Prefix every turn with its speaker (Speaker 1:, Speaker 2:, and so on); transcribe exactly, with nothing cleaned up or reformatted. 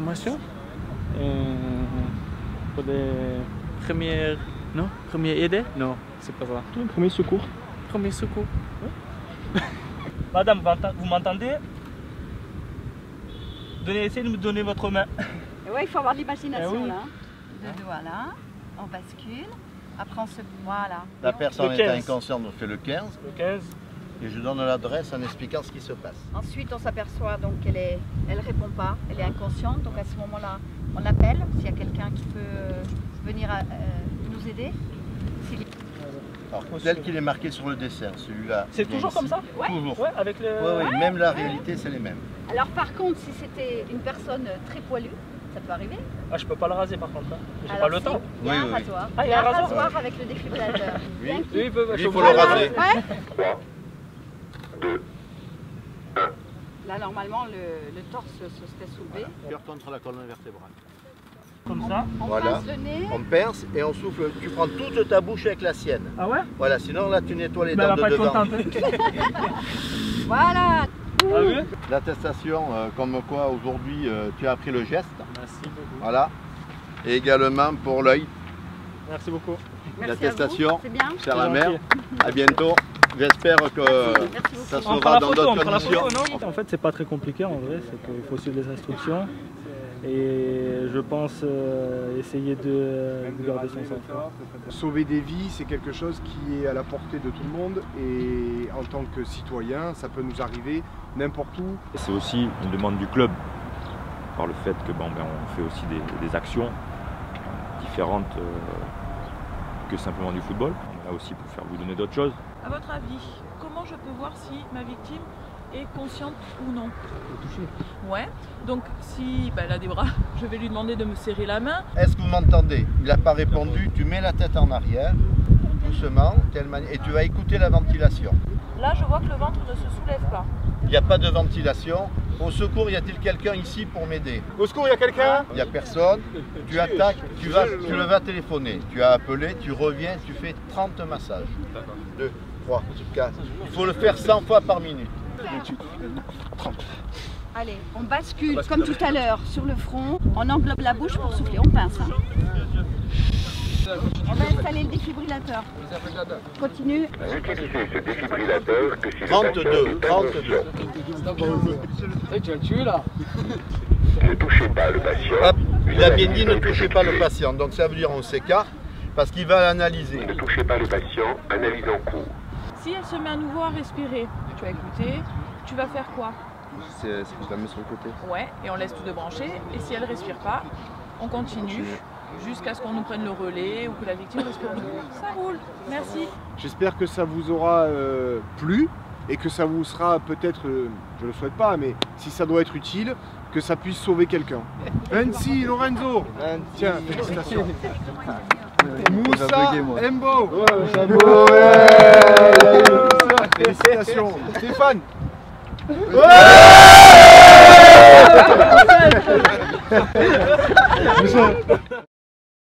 Speaker 1: formation euh, pour des premières... Non? Première aide? Non, c'est pas ça.
Speaker 2: Premier secours.
Speaker 1: Premier secours.
Speaker 2: Ouais. Madame, vous m'entendez? Donnez, essayez de me donner votre main.
Speaker 3: Ouais, il faut avoir de l'imagination
Speaker 2: eh oui.
Speaker 3: là. Deux doigts là, on bascule. Après on se... Voilà.
Speaker 4: La personne
Speaker 2: Le
Speaker 4: est
Speaker 2: quinze.
Speaker 4: inconsciente, on fait le quinze.
Speaker 2: Le quinze.
Speaker 4: Et je donne l'adresse en expliquant ce qui se passe.
Speaker 3: Ensuite on s'aperçoit donc qu'elle est... elle répond pas, elle est inconsciente. Donc à ce moment-là, on l'appelle s'il y a quelqu'un qui peut euh, venir euh, nous aider.
Speaker 4: Alors, tel qu'il est marqué sur le dessin, celui-là.
Speaker 2: C'est toujours
Speaker 4: ici.
Speaker 2: comme ça?
Speaker 3: Ouais.
Speaker 4: Toujours.
Speaker 2: Ouais, avec le...
Speaker 4: Ouais, ouais, même la réalité, c'est les mêmes.
Speaker 3: Alors par contre, si c'était une personne très poilue, ça peut arriver.
Speaker 2: Ah, je peux pas le raser par contre. Hein. J'ai
Speaker 3: Alors,
Speaker 2: pas le
Speaker 3: si,
Speaker 2: temps.
Speaker 3: Il y a
Speaker 4: Oui,
Speaker 3: un
Speaker 4: oui, oui.
Speaker 3: rasoir.
Speaker 2: Ah, il y a un rasoir,
Speaker 3: rasoir avec le défibrillateur.
Speaker 4: Oui.
Speaker 3: Bien
Speaker 2: Oui,
Speaker 3: qu'il-
Speaker 2: il peut,
Speaker 4: Lui,
Speaker 2: je
Speaker 4: il faut
Speaker 2: peux-
Speaker 4: le raser.
Speaker 3: Ouais.
Speaker 5: trois, deux,
Speaker 3: Là normalement le, le torse se serait soulevé.
Speaker 4: Cœur contre la colonne vertébrale.
Speaker 2: Comme ça.
Speaker 3: On
Speaker 4: Voilà.
Speaker 3: pince le nez.
Speaker 4: On pince et on souffle. Tu prends toute ta bouche avec la sienne.
Speaker 2: Ah ouais?
Speaker 4: Voilà, sinon là tu nettoies les
Speaker 2: Mais elle
Speaker 4: dents
Speaker 2: va pas
Speaker 4: de
Speaker 2: être
Speaker 4: devant.
Speaker 2: contente.
Speaker 3: Voilà.
Speaker 2: Ah oui?
Speaker 4: L'attestation, euh, comme quoi aujourd'hui euh, tu as appris le geste.
Speaker 2: Merci beaucoup.
Speaker 4: Voilà. Et également pour l'œil,
Speaker 2: Merci beaucoup.
Speaker 3: Merci à
Speaker 4: l'attestation.
Speaker 3: vous. C'est bien.
Speaker 4: Cher la
Speaker 2: C'est
Speaker 4: mère.
Speaker 2: gentil.
Speaker 4: À bientôt. J'espère que
Speaker 3: Merci beaucoup.
Speaker 4: ça
Speaker 2: On
Speaker 4: sera
Speaker 2: fera la
Speaker 4: dans
Speaker 2: photo, on
Speaker 4: d'autres
Speaker 2: fera la
Speaker 4: conditions.
Speaker 2: photo, non?
Speaker 1: En fait, c'est pas très compliqué en vrai, c'est qu'il faut suivre les instructions et je pense euh, essayer de, de garder son sang-froid.
Speaker 6: Sauver des vies, c'est quelque chose qui est à la portée de tout le monde et en tant que citoyen, ça peut nous arriver n'importe où.
Speaker 7: C'est aussi une demande du club, par le fait que bon, ben, on fait aussi des, des actions différentes euh, que simplement du football. On est là aussi pour faire vous donner d'autres choses.
Speaker 8: À votre avis, comment je peux voir si ma victime est consciente ou non? Ouais, donc si ben, elle a des bras, je vais lui demander de me serrer la main.
Speaker 4: Est-ce que vous m'entendez? Il n'a pas répondu. Tu mets la tête en arrière, doucement, telle manière, et tu vas écouter la ventilation.
Speaker 8: Là, je vois que le ventre ne se soulève pas.
Speaker 4: Il n'y a pas de ventilation. Au secours, y a-t-il quelqu'un ici pour m'aider?
Speaker 6: Au secours, il y a quelqu'un?
Speaker 4: Il n'y a personne. Tu attaques, tu, vas, tu le vas téléphoner. Tu as appelé, tu reviens, tu fais trente massages. deux, trois, quatre. Il faut le faire cent fois par minute.
Speaker 3: Allez, on bascule comme tout à l'heure sur le front. On englobe la bouche pour souffler. On pince. Hein. On va installer le défibrillateur. Continue.
Speaker 5: utilisez ce défibrillateur que si le
Speaker 4: trente-deux, trente-deux.
Speaker 5: ne touchez pas le patient,
Speaker 4: Hop, il a bien dit ne touchez pas le patient. Donc ça veut dire on s'écarte parce qu'il va l'analyser.
Speaker 5: ne touchez pas le patient, analyse en cours.
Speaker 8: Si elle se met à nouveau à respirer, tu vas écouter, tu vas faire quoi?
Speaker 6: C'est que je la mets sur le côté.
Speaker 8: Ouais, et on laisse tout débrancher. Et si elle respire pas, on continue jusqu'à ce qu'on nous prenne le relais ou que la victime respire. Ça roule, merci.
Speaker 6: J'espère que ça vous aura euh, plu et que ça vous sera peut-être, euh, je ne le souhaite pas, mais si ça doit être utile, que ça puisse sauver quelqu'un. Vinci, Lorenzo. Tiens, félicitations. Moussa Embo. Félicitations. Stéphane.